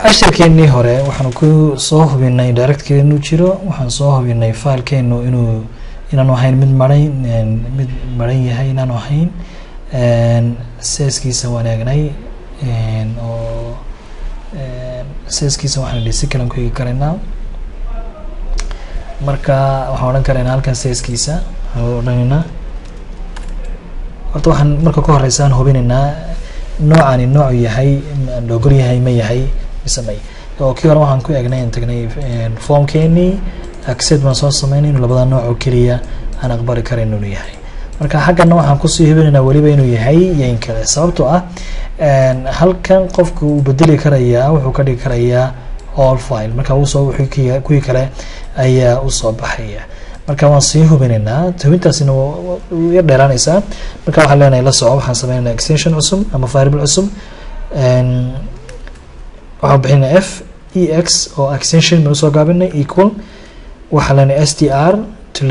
cashirkeennii hore waxaan ku soo hubinay directkeenu jiro waxaan soo hubinay filekeenu inaanu ahayn mid maran yahay inaanu ahayn sizekiisa waan eegnay oo sizekiisa waxaan dhisi kalan ku eegi karaynaa marka waxaan odhan karaynaa halkan sizekiisa odhanaynaa horta waxaan marka ka horeysaan hubinaynaa noocani nooc yahay logol yahay ma yahay bisamay oo kii hore waxaan ku eegnay tagnay formkeeni accept baan soo sameynay inuu labada nooc oo kaliya aan aqbali karayno inuu yahay marka xaggana waxaan ku sii hubinaynaa waliba inuu yahay yayn kale sababtoo ah halkan qofku uu bedeli karayaa wuxuu ka dhigi karayaa all file marka uu soo wixii kuwii kale ayaa u soo baxaya marka waan sii hubinaynaa hubintaasina way dheeraanaysaa marka waxaan leenahay la soco waxaan sameynaa extension cusub ama variable cusub waxaan bixinaa f ex oo extension ma soo gaabinay equal waxaan leenahay str to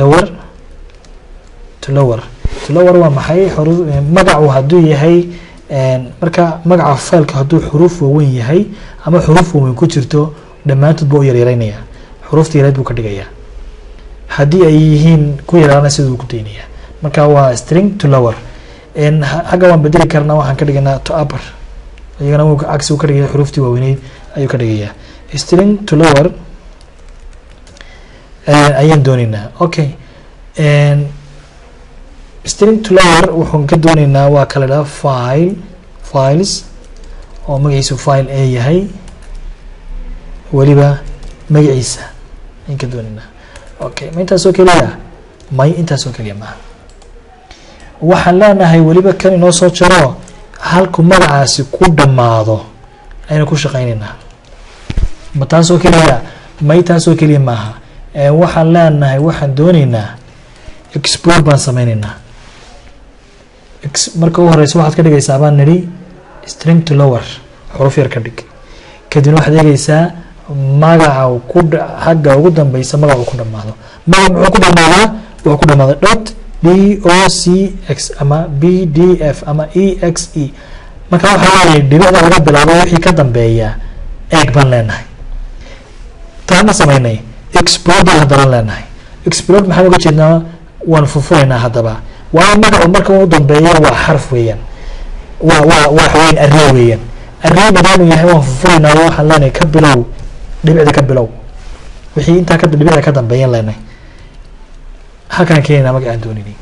lower waa maxay magacu hadduu yahay marka magaca fileka hadduu xuruuf waaweyn yahay ama xuruuf waaweyn ku jirto dhammaantood buu u yaryaraynaya xuruufta yareed buu ka dhigayaa haddii ay yihiin ku yaraana siduu ku daynaya marka waa string to lower xagga waan bedeli karnaa waxaan ka dhiganaa to upper iyagana wuu cagsi ka dhigaya xuruuftii waaweyneyd ayuu ka dhigayaa string to lower ayaan doonaynaa okay string to lower wuxuun ka doonaynaa waa kala dhaa files oo magaciisu file a yahay weliba magaciisa ayaan ka doonaynaa okay ma intaasoo keliya may intaasoo keliya maaha waxaan leenahay weliba kan inoo soo jaro halku magacaasi ku dhammaado aynu ku shaqaynaynaa ma taasoo keliya may taasoo keliya maaha waxaan leenahay waxaan doonaynaa export baan sameynaynaa marka u horeysa waxaad ka dhigaysaa baan nidhi string to lower xuruf yar ka dhig kadibna waxaad eegaysaa magaca xagga ugu dambeysa magacu ku dhamaado magac muxuu ku dhamaadaa wuxuu ku dhamaada dot docx ama bdf ama exe marka waxaa leenahay dhibicda laga bilaabo wixii ka dambeeya eeg baan leenahay taana sameynay export baan haddana leenahay export maxaan uga jeednaa waan furfuraynaa haddaba waa magacu marka u dambeeya waa xarf weeyaan waa waxweyn array weeyaan array maadaamuu yahay waan furfuraynaa waxaan leenahay ka bilow dhibicda ka bilow wixii intaa dhibicda ka dambeeyaan leenahay halkaan keenaynaa magacaan dooninay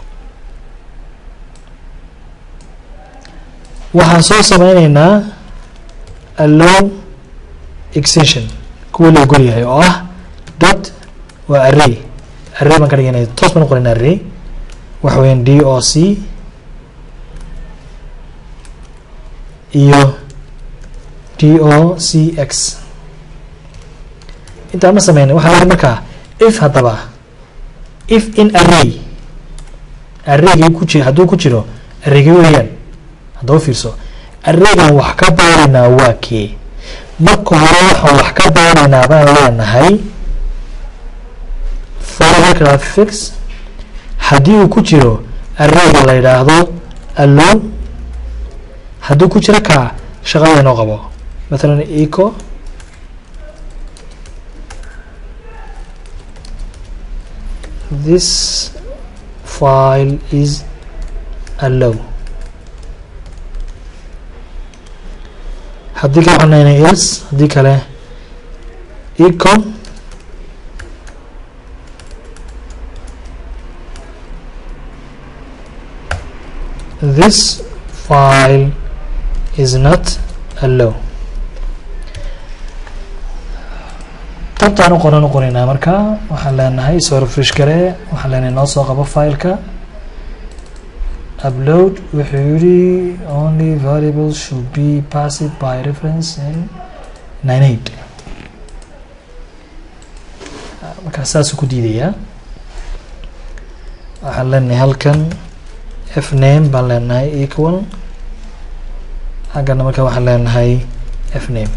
waxaan soo sameynaynaa allow extension kuwa la ogol yahay oo ah dot waa array baan ka dhiganay toos baan u qoraynaa array waxa weeyaan doc iyo docx intaa ma sameynay waxaa lahay markaa if haddaba if in arraygii ku jira hadduu ku jiro arraygii weeyaan haddaba fiirso arraygan wax ka baaraynaa waa kee marka hore waxaan wax ka baaraynaa baan leenahay variable fix haddii uu ku jiro arrayga la yidhaahdo allow hadduu ku jiro kaa shaqada inoo qabo mathalan eco this file is allow haddii kale waxaan leenahay else haddii kale eco this file is not allow tabtaan u qoraynaa marka waxaan leenahay soo refresh gare waxaan leenahay noo soo qabo fileka upload wuxuu yidhi only variables should be passed by reference in 98 markaa saasuu ku diidayaa waxaan leenahay halkan f name baan leenahay equal xaggana marka waxaan leenahay f name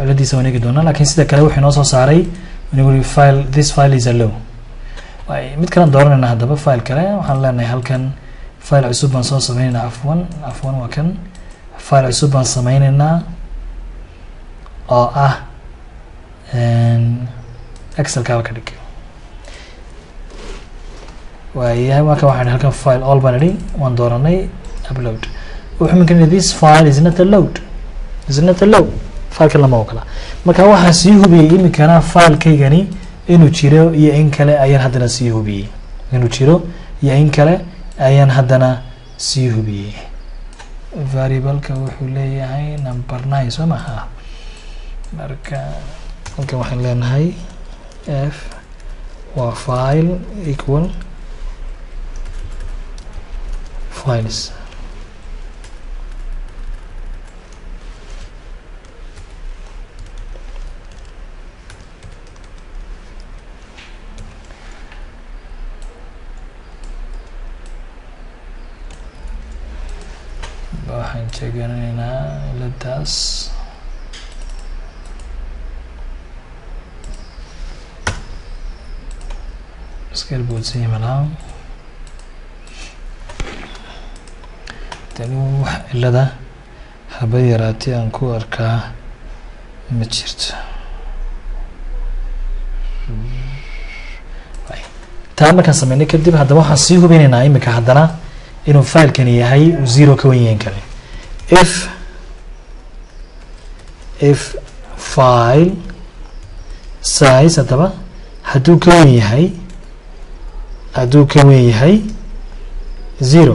ciladiisa waan eegi doonaa laakiin sida kale wuxuu noo soo saaray inuu file this file is a low mid kale dooranayna haddaba file kale waxaan leenahay halkan file cusub baan soo sameynaynaa afwan waa kan file cusub baan sameynaynaa oo ah excel kaaba ka dhig waayahay marka waxaan halkan file all baan idhi waan dooranay upload wuxuu minkan this file is not a load fileka lama ogola marka waxaan sii hubiyey iminkana filekaygani inuu jiro iyo in kale ayaan haddana sii hubiyey inuu jiro iyo in kale ayaan haddana sii hubiyey variableka wuxuu leeyahay number 9 soo maha marka halkan waxaan leenahay f waa file equal files waxaan jeeganaynaa iladaas iskeel boodsan yimalaa tani wax cilada haba yaraatee aan ku arkaa ma jirto taa markaan sameynay kadib haddaba waxaan sii hubinaynaa iminka haddana inuu filekani yahay zero ka wan yahin kale if file size haddaba hadduu ka wan yahay zero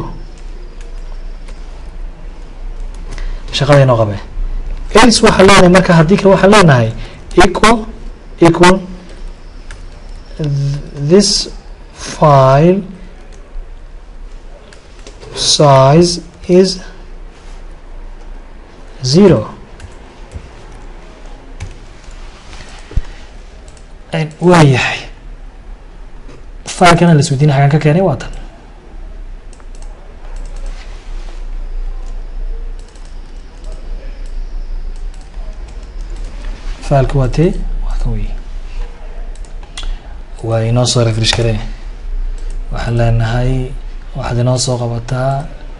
shaqada inoo qabe else waxaan leenahay marka haddii kale waxaan leenahay equal this file size is 0 waayahay filekana la isweydiina xagaan ka keenay waa tan fileka waa tee waa kan wey waa inoo soo refresh karee waxaan leenahay waxaad inoo soo qabataa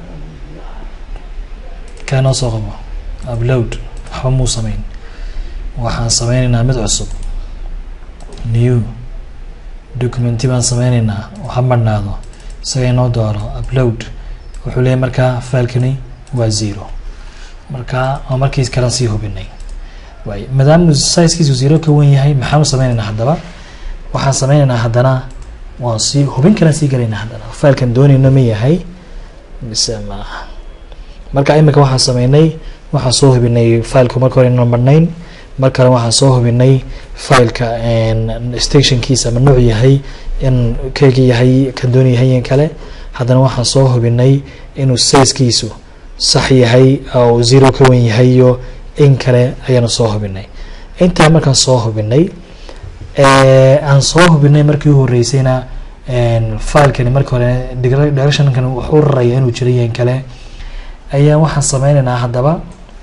kaa inoo soo qabo upload waxba muu sameyn waxaan sameynaynaa mid cusub new documenti baan sameynaynaa waxa marnaado isaga inoo dooro upload wuxuu leeyahay markaa filekani waa 0 markaa oo markiis kala sii hubinay waay maadaama sizekiisu 0 ka wan yahay maxaanu sameynaynaa haddaba waxaan sameynaynaa haddana waan sii hubin kalaan sii galaynaa haddana filekan doonayno ma yahay mise maaha marka imika waxaan sameynay waxaan soo hubinay fileka marka hore inaan marnayn mar kale waxaan soo hubinay fileka stationkiisa ma nuuc yahay in keyga yahay kan doon yahay in kale haddana waxaan soo hubinay inuu sizekiisu sax yahay oo 0 ka wan yahay iyo in kale ayaanu soo hubinay intaa markaan soo hubinay aan soo hubinay markii u horeysayna filekani markii hore directionkan wuxuu raraya inuu jiro yahay kale ayaan waxaan sameynaynaa haddaba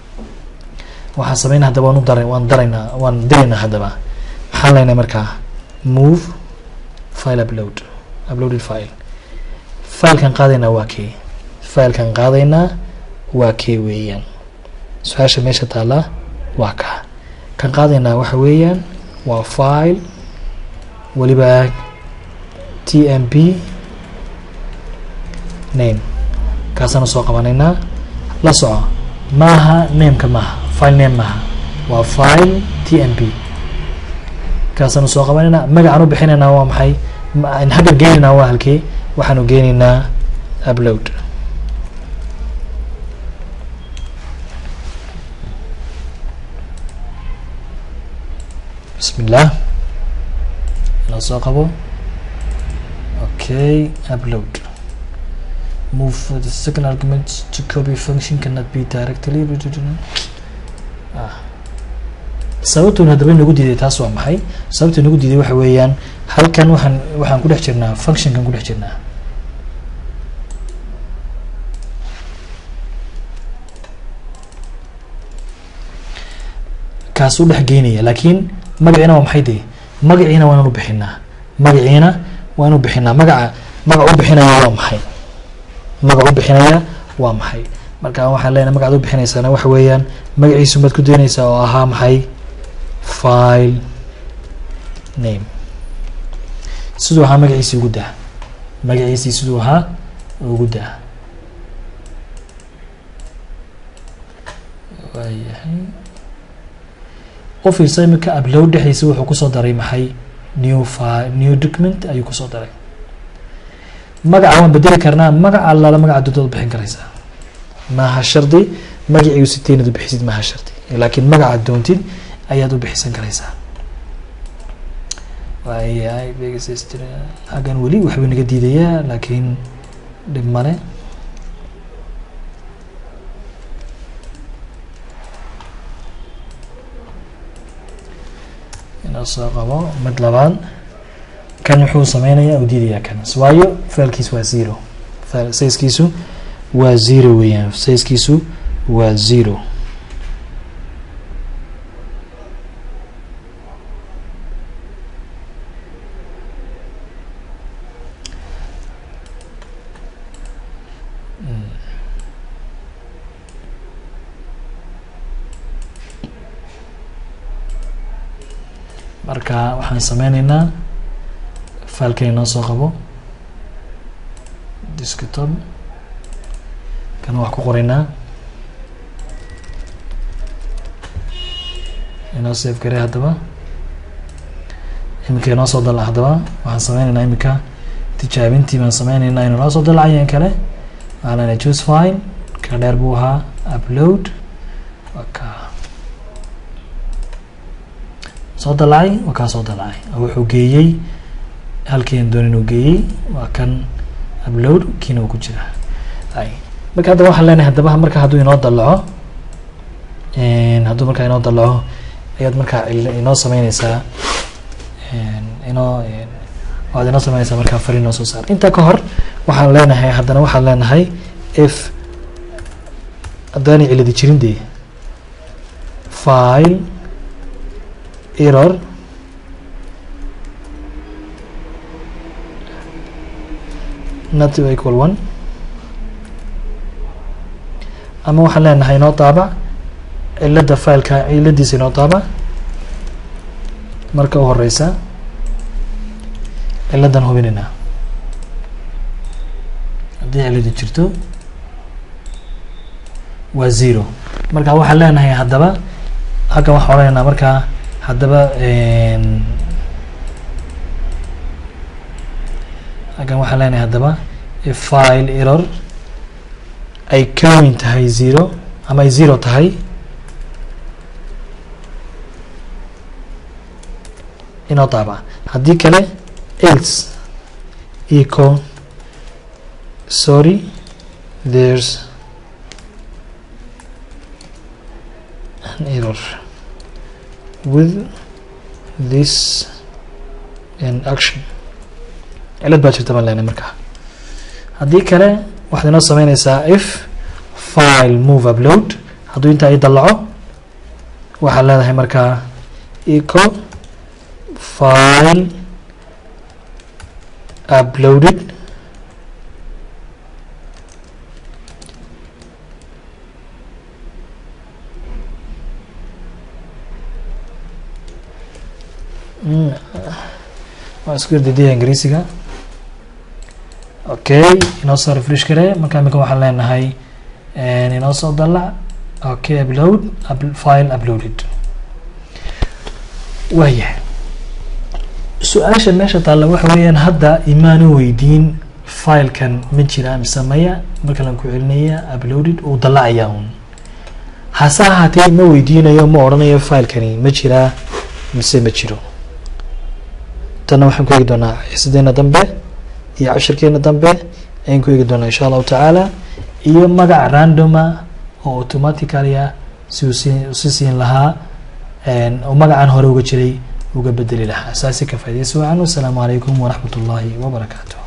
waan diraynaa haddaba maxaan leenahay markaa move file uploaded file filekan qaadaynaa waa kee weeyaan su-aasha meesha taallaa waa kan qaadaynaa waxa weeyaan waa file waliba tmp name kaasana soo qabanaynaa la soco maaha nameka maaha file name maaha waa file tmp kaasana soo qabanaynaa magacaan u bixinaynaa waa maxay xagga geenaynaa waa halkee waxaanu geenaynaa upload bismillah la soo qabo okay upload move the second argument to copy function cannot be directly sababtu hadaba nagu diiday taas waa maxay sababtu nagu diiday waxa weeyaan halkan waxaan ku dhex jirnaa functionkan ku dhex jirnaa kaasuu dhex geynaya laakiin magaciina waa maxay dee magaciina waa inuu bixinaa magaciina waa inuu bixinaa magac u bixinaya waa maxay magac u bixinaya waa maxay marka waxaan leenahay magacaad u bixinaysana waxa weeyaan magaciisu baad ku daynaysaa oo ahaa maxay file name siduu ahaa magaciisii ugu daa magaciisii siduu ahaa ugu daa waayahay u fiirsa imika upload dhexdiisa wuxuu kusoo daray maxay new document ayuu kusoo daray magaca waan bedeli karnaa magaca allaala magaca doontaad bixin karaysaa maaha shardi magacii siteenad u bixisid maaha shardi laakiin magaca doontid ayaad u bixisan karaysaa waayahay hagan weli waxbuu naga diidayaa laakiin dhib male inoo soo qabo mid labaad kan wuxuu sameynayaa u diidayaa kan waayo failkiis waa zero sizekiisu waa zero weeyaan sizekiisu waa zero marka waxaan sameyneynaa failka inoo soo qabo desktop kan wax ku qoraynaa inoo save garee haddaba iminka inoo soo dalac haddaba waxaan sameyneynaa iminka tijaabintii baan sameyneynaa inuu noo soo dalacayeen kale waxaan leenahay choose file ka dheer buu ahaa upload waka soo dalacay waa kaa soo dalacay wuxuu geeyey halkeen doon inuu geeyey waa kan upload kiina uu ku jira marka hadda waxaan leenahay haddaba marka hadduu inoo dalaco hadduu markaa inoo dalaco ayaad markaa inoo sameyneysaa waad inoo sameyneysaa markaa fari inoo soo saar intaa ka hor waxaan leenahay haddana waxaan leenahay if haddaanay ciladi jirin dee file error not equal 1 ama waxaan leenahay inoo daabac cilada fileka ciladiisa inoo daabac marka u horeysa ciladan hubinayna haddii ciladi jirto waa zero marka waxaan leenahay haddaba halkan waxaan odhanaynaa markaa haddaba halkan waxaan leenahay haddaba if file error ay ka weyn tahay zero ama ay zero tahay inoo daabac haddii kale else echo sorry there's an error with this in action cilad baa jirta baan leenahay markaa haddii kale waxaad inoo sameyneysaa if file move upload hadduu intaa i dalaco waxaad leedahay markaa echo file uploaded waa isku yardidaya ingiriisiga okay inoo soo refresh garee markaa imika waxaan leenahay inoo soo dalac okay upload file uploaded waayahay su-aasha meesha taalla waxa weeyaan hadda imaanu weydiin filekan ma jira mise maya marka lan ku celinaya uploaded uu dalacayaa un hase ahaatee ma weydiinayo ma odhanayo filekani ma jiraa mise ma jiro tana waxaan ku eegi doonaa xisadeena dambe iyo cashirkeena dambe ayaan ku eegi doonaa insha allahu tacaala iyo magac randoma oo automatically si uu si siin lahaa oo magacan hore uga jiray uga bedeli lahaa saasi ka faa'iidayso wacan. Wassalaamu calaykum waraxmatullaahi wabarakaatu.